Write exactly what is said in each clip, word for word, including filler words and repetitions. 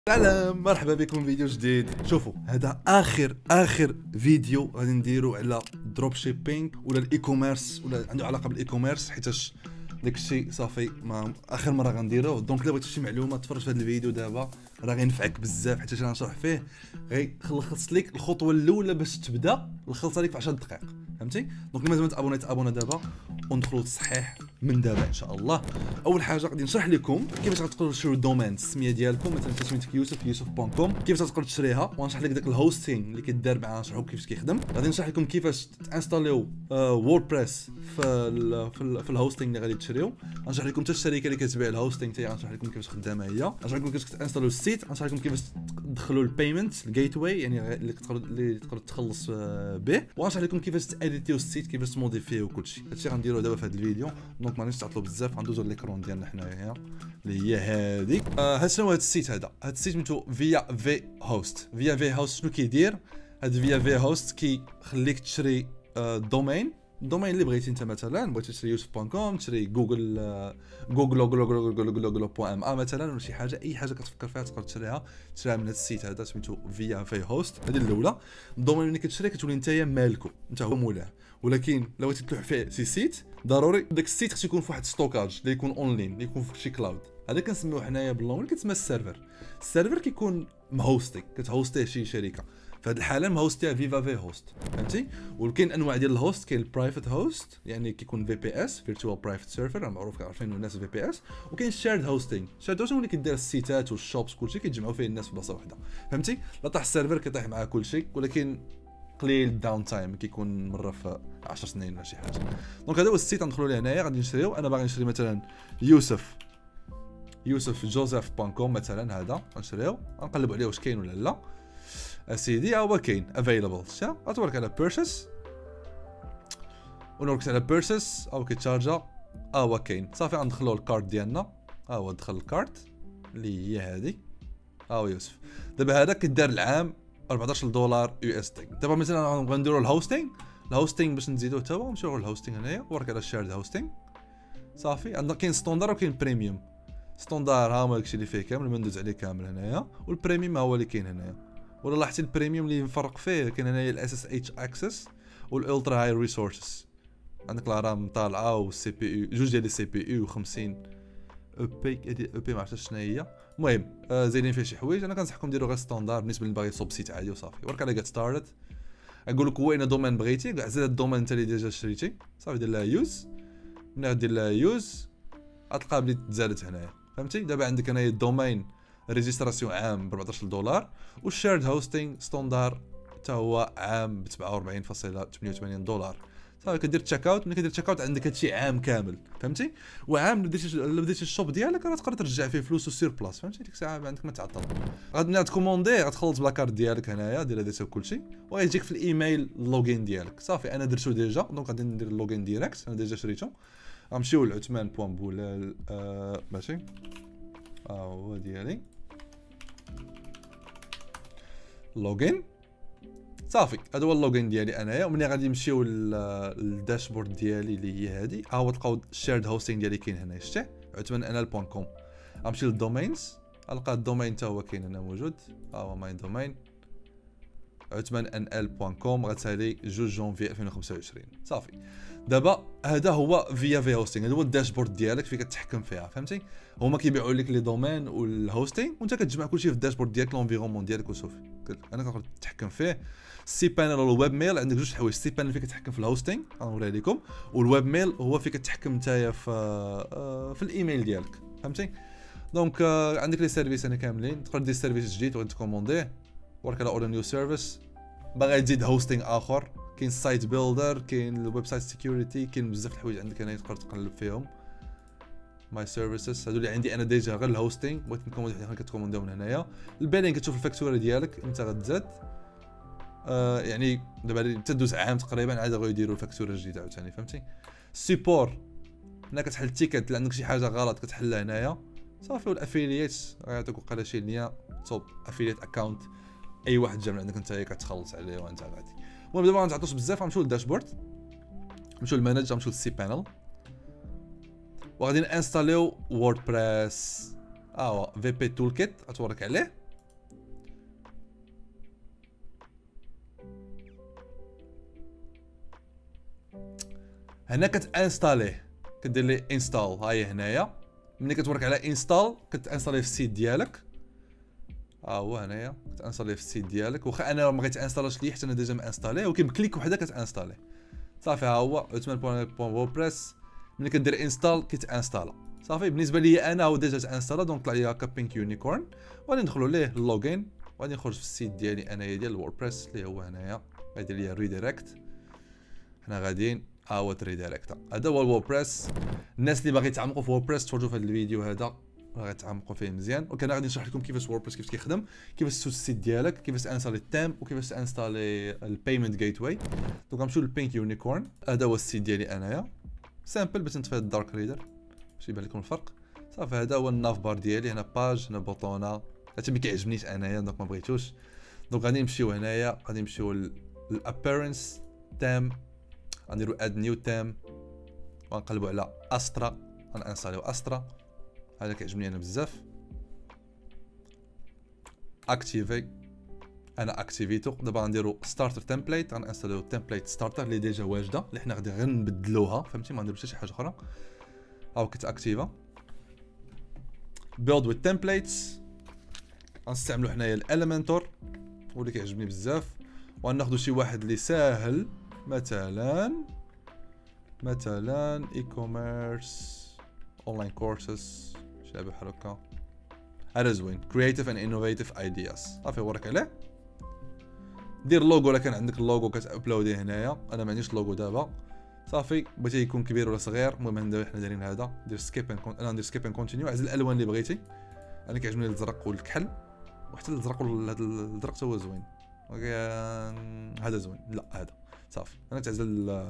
سلام، مرحبا بكم في فيديو جديد. شوفوا، هذا اخر اخر فيديو غادي نديرو على دروب شيبينغ ولا الاي كوميرس ولا عنده علاقه بالاي كوميرس، حيتاش داكشي صافي ما اخر مره غنديروه. دونك الا بغيتي شي معلومه تفرج في هذا الفيديو دابا، راه غينفعك بزاف حيت انا نشرح فيه غيلخص لك الخطوه الاولى باش تبدا، نلخصها لك في عشر دقائق، فهمتي؟ دونك لازم تابوني تابونا دابا وندخلوا الصحيح من دابا ان شاء الله. اول حاجه غادي نشرح لكم كيفاش غتقدروا تشريو الدومين، السميه ديالكم مثلا سميتك يوسف يوسف بوان كوم، كيفاش غتقدر تشريها، ونشرح لك داك الهوستينغ اللي كيدار معاه، نشرحوا كيفاش كيخدم. غادي نشرح لكم كيفاش تانستاليو ووردبريس في ال في, ال في الهوستينغ اللي غادي تشريو. غنشرح لكم حتى الشركه اللي كتبيع الهوستينغ حتى هي غنشرح لكم كيفاش خدامه هي. غنشرح لكم كيفاش تانستاليو السيت، غنشرح لكم كيفاش تدخلوا البيمنت الجيت واي، يعني اللي تقدروا اللي تقدروا تخلص به، وغنشرح لكم كيفاش تاديتيو السيت، كيفاش تموديفيه وكلشي. هادشي غنديروه دابا في هذا الفيديو. دونك ما غاديش تعطلوا بزاف، غندوزو ليكرون ديالنا حنايا اللي هي هذيك. آه هاد شنو هاد السيت هذا؟ هاد السيت سميتو فيا في هوست. فيا في هوست شنو كيدير؟ هاد فيا في هوست كيخليك تشري آه دومين الدومين اللي بغيتي انت. مثلا بغيتي تشري يوسف بوان كوم، تشري جوجل آه جوجل جوجل جوجل جوجل بوان ام ا مثلا، ولا شي حاجه، اي حاجه كتفكر فيها تقدر تشريها تشريها من هاد السيت هذا سميتو فيا في هوست. هذه الاولى. الدومين اللي كتشري كتولي نتايا مالكو، انت هو مولاه. ولكن لو بغيتي تلوح فيه سي سيت، ضروري داك السيت خصو يكون في واحد ستوكاج اللي يكون اونلاين، اللي يكون في شي كلاود. هذا كنسميوه حنايا باللون كيتسمى السيرفر. السيرفر كيكون مهوستي، كتهوستيه شي شركه. في هذه الحاله مهوستيها فيفا في هوست، فهمتي؟ وكاين انواع ديال الهوست، كاين البرايفت هوست يعني كيكون في بي اس فيرتشوال برايفت سيرفر، معروف عارفين الناس في بي اس. وكاين الشيرد هوستينغ. الشيرد هوستينغ اللي كيدير السيتات والشوبس كلشي كيتجمعوا فيه الناس في بلاصه واحده، فهمتي؟ لا طاح السيرفر كيطيح معاه كلشي، ولكن قليل داون تايم، كيكون مره في عشر سنين ولا شي حاجه. دونك هذا هو السيت غندخلوا ليه هنايا. غادي نشريو، انا باغي نشري مثلا يوسف يوسف جوزيف بوان كوم مثلا، هذا غنشريو، غنقلبوا عليه واش كاين ولا لا. اسيدي ها هو كاين افيلابل، شا غتورك على بيرشيس ونورك على بيرشيس او كيتشارجا، ها هو كاين صافي. غندخلوا الكارت ديالنا، ها هو دخل الكارت اللي هي هذه، ها هو يوسف. دابا هذا كيدار العام أربعطاش دولار يو اس دي. دابا مثلا غنديروا الهوستينغ الهوستينغ باش نزيدوه حتى هو، نمشيو للهوستينغ هنايا، ورك على الشيرد هوستينغ صافي. عندنا كاين ستوندار وكاين بريميوم. ستوندار ها هو داكشي اللي فيه كامل، ما ندوز عليه كامل هنايا، والبريميوم هو اللي كاين هنايا. ولا لاحظتي البريميوم اللي مفرق فيه؟ كاين هنايا الاس اس اتش اكسس والالترا هاي ريسورسز. عندك الرام طالعه والسي بي يو، جوج ديال السي بي يو وخمسين او بي. هادي او بي ما عرفتش شنو هي. المهم آه زايدين فيه شي حوايج. انا كنصحكم ديروا غير ستاندار بالنسبه اللي باغي يصوب سيت عادي وصافي. ورك على جيت ستارت، اقول لك وين دومين بغيتي، كاع زاد الدومين انت اللي ديجا شريتي صافي. دير لها يوز، من غادي دير لها يوز غتلقى بلي تزادت هنايا، فهمتي؟ دابا عندك هنايا الدومين ريجستراسيون عام ب أربعطاش دولار، والشيرد هوستينغ ستاندار حتى هو عام ب سبعة وأربعين فاصلة ثمانية وثمانين دولار. صافي كدير تشيك اوت. ملي كدير تشيك اوت عندك هادشي عام كامل، فهمتي؟ وعام اللي بديتي اللي بديتي الشوب ديالك راه تقدر ترجع فيه فلوس سير بلاص، فهمتي؟ ديك الساعه عندك ما تعطل. غادي تكوموندي، غتخلص بلاكارت ديالك هنايا، دير هذا كلشي، وغيجيك في الايميل اللوغين ديالك. صافي انا درتو ديجا، دونك غادي ندير اللوغين ديريكت، انا ديجا شريتو. غنمشيو لعثمان بوان بولال آه ماشي ها آه هو ديالي لوغين صافي. هذا هو اللوغين ديالي انايا. ومني غادي نمشيو للداشبورد ديالي اللي هي هذه، ها هو تلقاو الشيرد هوستينغ ديالي كاين هنا، شتيه عثمان انال بوان كوم. غنمشي للدومينز، غنلقى الدومين حتى هو كاين هنا موجود، ها هو ماين دومين عثمان انال بوان كوم. غتسالي جوج جونفي ألفين وخمسة وعشرين صافي. دابا هذا هو فيا في هوستينغ، هذا هو الداشبورد ديالك فين كتحكم فيها، فهمتي؟ هما كيبيعوا لك لي دومين والهوستينغ، وانت كتجمع كلشي في الداشبورد ديالك، لونفيرومون ديالك وصافي. انا كنقدر نتحكم فيه. السي بانل والويب ميل، عندك جوج حوايج. السي بانل فين كتحكم في الهوستينغ، غنوريها لكم، والويب ميل هو فين كتحكم نتايا في في الايميل ديالك، فهمتي؟ دونك عندك لي سيرفيس هنا كاملين. تقدر دير سيرفيس جديد وغادي تكومونديه، ورك على اول نيو سيرفيس. باغي تزيد هوستينغ اخر، كاين سايت بيلدر، كاين الويب سايت سيكيورتي، كاين بزاف د الحوايج عندك هنا تقدر تقلب فيهم. ماي سيرفيسز هادو اللي عندي انا ديجا غير الهوستينغ. بغيت نكوموندي حنا كتكومونديو من هنايا. البيلين كتشوف الفاكتوره ديالك امتى غتزاد، آه يعني دابا تدوز عام تقريبا عاد غيديروا الفاكتوره الجديده عاوتاني، فهمتي؟ السيبور هنا كتحل التيكت اللي عندك شي حاجه غلط كتحلها هنايا صافي. والافيليات غيعطيك وقيلا شي ليا توب افيليات اكونت، اي واحد جا من عندك انت كتخلص عليه وانت غادي. المهم دابا ما نتعطوش بزاف، غنمشيو للداشبورد، نمشيو للمانج، غنمشيو للسي بانل، وغادي نانستاليو ووردبريس. ها هو في بي تول كيت غتورك عليه. هنا كتانستاليه كدير ليه انستال. ها هي هنايا ملي كتورك على انستال كتانستاليه في السيت ديالك. ها هو هنايا كتانستاليه في السيت ديالك. واخا انا ما غيتانستالش ليه حتى انا ديجا مانستاليه، ولكن بكليك وحده كتانستاليه صافي. ها هو عثمان بوان ووردبريس ملي كدير انستال كيتانستالا صافي. بالنسبه لي انا هو ديجا تانستالا دونك طلع لي هكا بينك يونيكورن. وغادي ندخلوا ليه اللوغين وغادي نخرج في السيت ديالي انايا ديال الوردبريس اللي هو هنايا غيدير لي ريديريكت. حنا غاديين ها هو تريديريكت. هذا هو الوردبريس. الناس اللي باغي يتعمقوا في ووردبريس تفرجوا في هذا الفيديو هذا غتعمقوا فيه مزيان. وكان غادي نشرح لكم كيفاش ووردبريس كيفاش كيخدم، كيفاش تسوس السيت ديالك، كيفاش تانستالي التيم، وكيفاش تانستالي البيمنت جيت واي. دونك غنمشيو للبينك يونيكورن. هذا هو السيت ديالي انايا سامبل باش نطفي الدارك ريدر باش يبان لكم الفرق صافي. هذا هو الناف بار ديالي. هنا باج، هنا بوطونه، هادشي ما كيعجبنيش انايا دونك ما بغيتوش. دونك غادي نمشيو هنايا غادي نمشيو للابيرنس تيم، غنديرو اد نيو تيم وغنقلبوا على استرا. غنانستاليو استرا، هذا كيعجبني انا بزاف. اكتيفي، انا اكتيفيتو. دابا غنديرو ستارتر تمبليت، غنانستاليو تمبليت ستارتر اللي ديجا واجده اللي حنا غادي غير نبدلوها فهمتي، ما نديرو حتى شي حاجه اخرى. هاو كتاكتيفا. بيلد وذ تمبليتس، غنستعملو حنايا الاليمنتور واللي كيعجبني بزاف. وغناخدو شي واحد اللي ساهل، مثلا مثلا اي كوميرس اونلاين كورسز، شي لعبه بحال هكا. هذا زوين، كرييتيف اند انوفيتيف ايدياز صافي. ورك عليه دير لوغو الا كان عندك اللوغو كتابلوديه هنايا. انا ما عنديش لوغو دابا صافي، بغيتي يكون كبير ولا صغير. المهم دابا حنا دايرين هذا. دير سكيب انا ندير سكيب اند كونتينيو. عزل الالوان اللي بغيتي. انا كيعجبني الازرق والكحل، وحتى الازرق وهذا الازرق حتى هو زوين. هذا زوين، لا هذا صافي. انا تعزل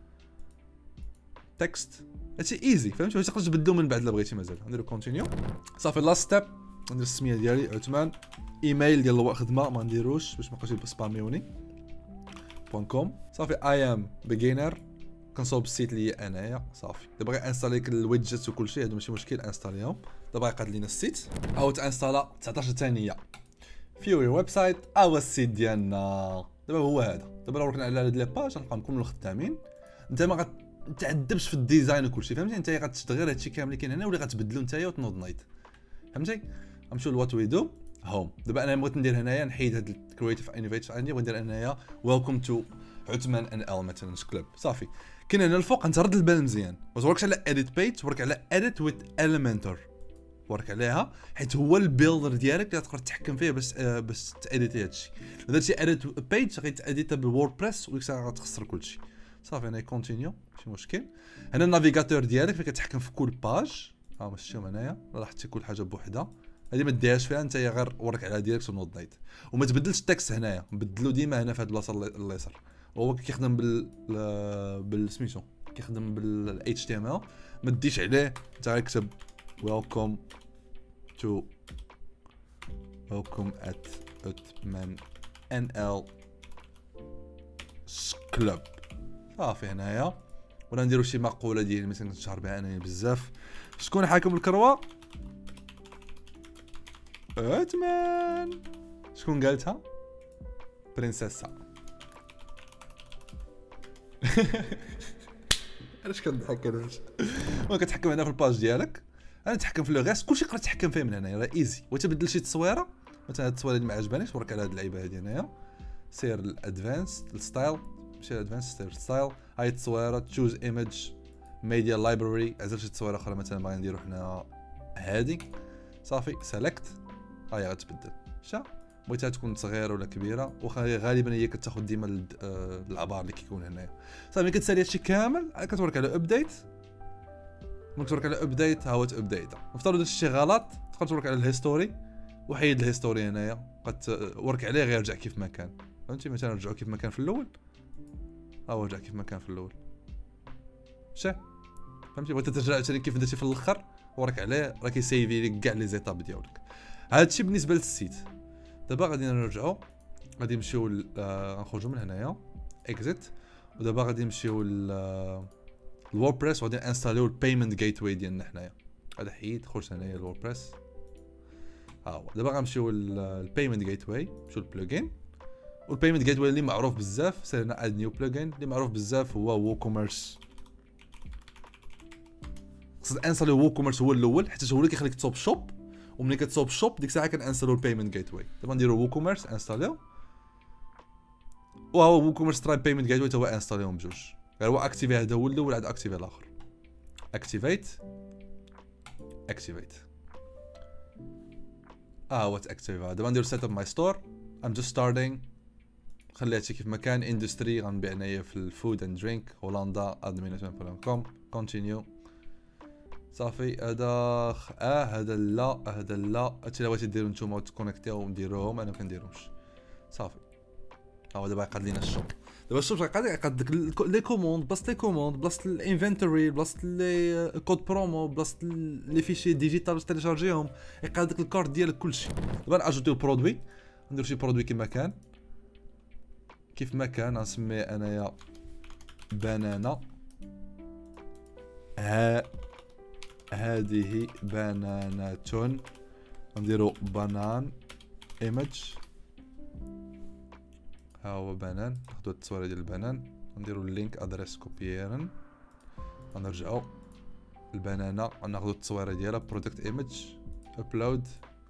تكست، هادشي ايزي فهمتي، تقدر تبدلو من بعد الا بغيتي مازال. نديرو كونتينيو صافي. لاست ستيب ندير السميه ديالي عثمان. ايميل ديال الخدمه ما نديروش باش ما يبقاوش يسباميوني بوان كوم صافي. اي ام بيجينر كنصوب السيت ليا انايا صافي. دابا غير انستالي الويدجت وكلشي، هادو ماشي مشكل انستاليهم. دابا غيقاد لينا السيت او تانستالا تسعطاش ثانيه. فيوري ويب سايت او السيت ديالنا دابا هو هذا. دابا لو ركنا على هاد لي باج غنلقاو نكونوا خدامين. انت ما غتعذبش في الديزاين وكلشي فهمتي، انت غتشد غير هادشي كامل اللي كاين هنا واللي غتبدلو نتايا وتنوض نايت فهمتي. غنمشيو لوات وي دو هوم. دابا انا بغيت ندير هنايا نحيد هاد الكرييتيف انوفيتيف عندي وندير هنايا ويلكم تو عثمان ان ال مثلا كلوب صافي. كاين هنا الفوق انت رد البال مزيان، ما توركش على اديت بيج، تورك على اديت وذ اليمنتور. ورك عليها حيت هو البيلدر ديالك اللي تقدر تتحكم فيه باش آه باش تاديتي هادشي. درتي اديت بيج غيتاديتا بالووردبريس وديك الساعه غتخسر كلشي صافي. انا كونتينيو ماشي مشكل. هنا النافيغاتور ديالك فين كتحكم في كل باج. ها مشيو هنايا لاحظتي كل حاجه بوحدها. هذه ما ديهاش فيها انت، غير ورك على ديالك ونوض نايت. وما تبدلش التكست هنايا، بدلو ديما هنا في هاد البلاصه اليسار. وهو كيخدم بال بال سميتو كيخدم بال اتش تي ام ال. ما تديش عليه، انت غتكتب ويلكم تو ويلكم ات عثمان ان ال كلوب صافي. هنايا ولا نديرو شي مقوله ديالي مثلا نشهر بها انا بزاف. شكون حاكم الكروه؟ عثمان. شكون قالتها؟ برنسيسا. علاش كنضحك انا؟ ما كتحكم هنا في الباج ديالك. انا نتحكم في لو غيس، كلشي تقدر تتحكم فيه من هنايا، راه ايزي. وتبدل شي تصويره مثلا هاد التصويره اللي ما عجبانيش ورك على هاد اللعيبه هادي هنايا. سير الادفانس الستايل، مشي للادفانس سير ستايل. هاي التصويره تشوز ايمج ميديا لايبراري. عزل شي تصويره اخرى مثلا باغي نديرو حنا هادي صافي. سيليكت هاي غتبدل. شا بغيتها تكون صغيره ولا كبيره، واخا غالبا هي كتاخذ ديما العبار اللي كيكون هنايا صافي. ملي كتسالي هادشي كامل كتورك على ابديت. ملي كتورك على ابديت ها هو تابديت. نفترض درت شي غلط تقدر تورك على الهيستوري وحيد الهيستوري هنايا. ورك عليه غير رجع كيف ما كان فهمتي. مثلا رجعوا كيف ما كان في الاول، ها هو رجع كيف ما كان في الاول. شا فهمتي. بغيت ترجع عاوتاني كيف درتي في الاخر ورك عليه راه كيسيفي لك كاع لي زيتاب ديالك. هادشي بالنسبه للسيت. دابا غادي نرجعوا، غادي نمشيو غنخرجوا من هنايا اكزيت. ودابا غادي نمشيو الووردبريس وغادي انستاليو البيمنت جيت واي ديالنا حنايا. غادي حيد خرج هنايا الووردبريس. ها هو دابا غنمشيو البيمنت جيت واي، نمشيو للبلوجين. والبيمنت جيت واي اللي معروف بزاف سير هنا اد نيو بلوجين. اللي معروف بزاف هو وو كوميرس خصك انستالي وو كوميرس هو الاول حيت هو اللي كيخليك تصوب شوب، وملي كتصوب شوب ديك الساعه كنانستالو البيمنت جيت واي. دابا نديرو وو كوميرس انستاليو، وهو وو كوميرس سترايب بيمنت جيت واي تا هو انستاليهم بجوج، غير هو اكتيفي هذا هو الاول عاد اكتيفي الاخر. اكتيفيت اكتيفيت اه هو تاكتيفا. دابا نديرو سيت اب ماي ستور. ام جاست ستارتينغ، خلي هادشي كيف ما كان. اندستري غنبيع انايا في الفود اند درينك هولندا ادمينيشن بوان كوم. كونتينيو صافي. هذا اه هذا لا هذا لا هادشي اللي بغيتي ديرو نتوما وتكونيكتيو ونديروهم، انا ما كنديرهمش صافي. ها هو دابا يقاد لينا الشوب. دابا الشوب غيقاد يقاد ديك لي كوموند، بلاصه لي كوموند، بلاصه الانفنتوري، بلاصه لي كود برومو، بلاصه لي فيشي ديجيتال باش تيليشارجيهم، يقاد ديك الكارت ديالك كلشي. دابا ناجوتيو برودوي، ندير شي برودوي كيما كان كيف ما كان. غنسميه انايا بنانه. ها هذه بنانة. نديرو بنان ايمج. ها هو بنان، ناخدو التصويره ديال البنان، نديرو اللينك ادريس كوبييرن، غنرجعو البنانه ناخدو التصويره ديالها برودكت ايمج ابلود.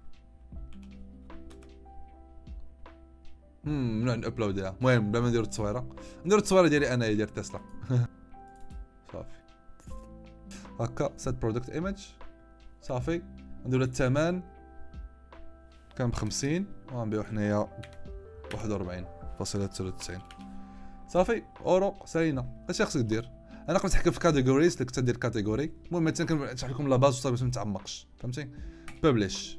امم من ابلود ديالها. المهم بلا ما نديرو التصويره، نديرو التصويره ديالي انايا ديال تسلا. صافي هكا سيت برودكت ايمج صافي. نديرو الثمن كان بخمسين وغنبيعو حنايا واحد وربعين فاصلة تسعة وتسعين صافي. اورو سالينا. اش خصك دير؟ انا كنت نحكي في كاتيجوريز اللي كنت ندير كاتيجوري. المهم حتى كنشرح لكم لا باز باش ما نتعمقش، فهمتي؟ ببليش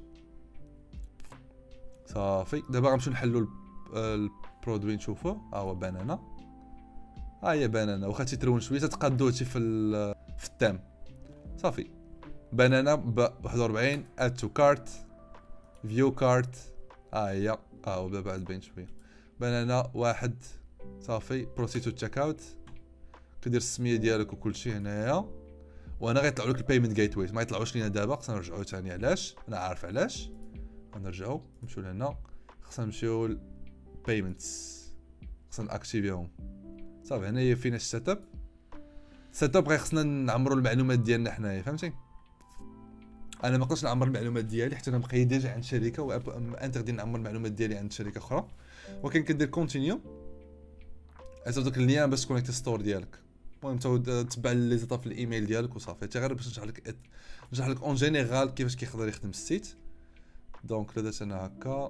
صافي. دابا غنمشيو نحلو البرودوي نشوفو. ها هو بنانه، ها هي بنانه. واخا تيترون شويه تتقادو هادشي في في التام صافي. بنانه ب واحد وربعين. اد تو كارت، فيو كارت، ها هي. ها هو بعد باين شويه. بنانه واحد صافي. بروسي تو تشيك اوت، كدير السميه ديالك وكلشي هنايا. وانا غيطلعوا لك البيمنت جيت واي، ما يطلعوش لينا دابا، خصنا نرجعوا ثاني. علاش؟ انا عارف علاش. غنرجعوا نمشيو لهنا، خصنا نمشيو للبيمنتس، خصنا ناكتيفيهم صافي. هنايا فين السيت اب. السيت اب غير خصنا نعمروا المعلومات ديالنا حنايا، فهمتي؟ انا ما نقدرش نعمر المعلومات ديالي حيت انا مقيد ديجا عند شركه، وانتردي نعمر المعلومات ديالي عند شركه اخرى. ولكن كدير كونتينيو، عطيك دوك اللين باش تكونيكتي ستور ديالك. المهم تتبع لي زيطاب في الايميل ديالك وصافي. حتى غير باش نشرح لك نشرح لك اون جينيرال كيفاش كيقدر يخدم السيت. دونك درت انا هكا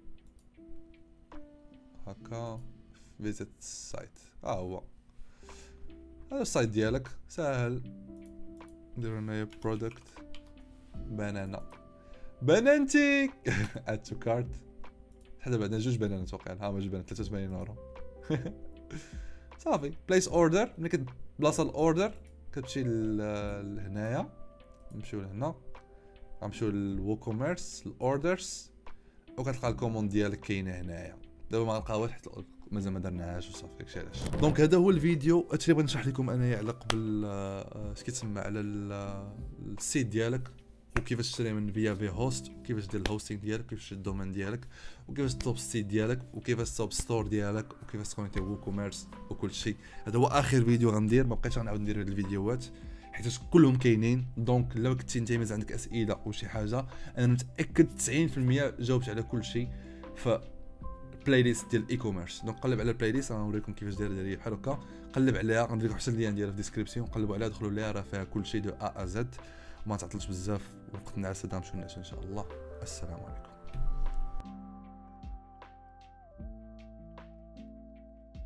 هكا فيزيت السايت. ها هو هذا السايت ديالك ساهل. نديرو هنايا برودكت بنانا بنانتي. اد تو كارت. حتى بعدنا جوج بنانات واقيلا. ها هما جوج بنانات ثلاثة وثمانين اورو. صافي. بليس اوردر. ملي كتبلاصه الاوردر كتمشي لهنايا، نمشيو لهنا، غنمشيو للوو كوميرس الاوردرز، وكتلقى الكوموند ديالك كاينه هنايا. دابا ما غنلقاوهاش حيت مازال ما درناهاش وصافي. داكشي علاش. دونك هذا هو الفيديو. هادشي اللي بغيت نشرح لكم انايا على قبل اش كيتسمى على السيت ديالك، وكيفاش تشري من فيا في هوست، وكيفاش دير الهوستينغ ديالك، وكيفاش الدومين ديالك، وكيفاش تصوب السيت ديالك، وكيفاش تصوب ستور ديالك، وكيفاش تكونيكتي وو كوميرس وكل شيء. هذا هو اخر فيديو غندير، ما بقيتش غنعاود ندير هاد الفيديوهات حيت كلهم كاينين. دونك لو كنتي انت مازال عندك اسئله او شي حاجه، انا متاكد تسعين في المية جاوبت على كل شيء في البلاي ليست ديال الاي كوميرس. دونك قلب على البلاي ليست، غنوريكم كيفاش داير ديالي بحال هكا. قلب عليها، غندير لكم حتى اللين ديالها في الديسكريبسيون، قلبوا عليها دخلوا ليها، راه فيها كل شيء دو ا ا زد. وما تعطلش بزاف، وقت النعاس هذا نمشيو نعسو ان شاء الله. السلام عليكم.